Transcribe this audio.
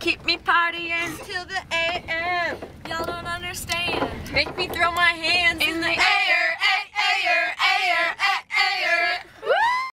Keep me partying till the AM. Y'all don't understand. Make me throw my hands